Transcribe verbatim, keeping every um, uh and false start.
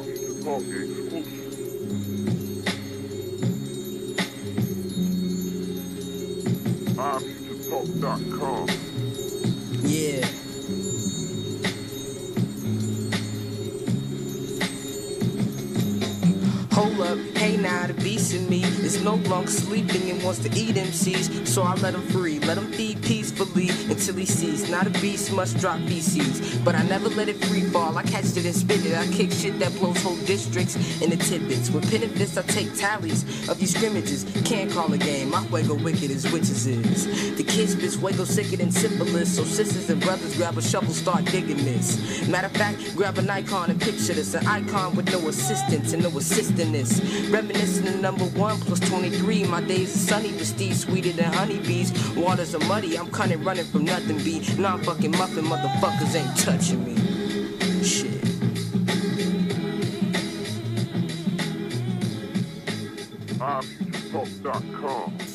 Monster Talk exclusive. monster talk dot com. Yeah. Hold up, hey now, the beast in me is no longer sleeping and wants to eat M Cs. So I let him free, let him feed peacefully until he sees. Not a beast must drop feces, but I never let it free fall. I catch it and spit it. I kick shit that blows whole districts into tidbits. With pen and fist, I take tallies of these scrimmages. Can't call a game, my Wago wicked as witches is. The kids bitch Wago sicker than syphilis. So sisters and brothers grab a shovel, start digging this. Matter of fact, grab an icon and picture this. An icon with no assistance and no assistance. Reminiscing of number one plus twenty-three. My days are sunny, but Steve sweeter than honeybees. Waters are muddy, I'm cunning, running from nothing. Be non-fucking muffin, motherfuckers ain't touching me. Shit. monster talk dot com.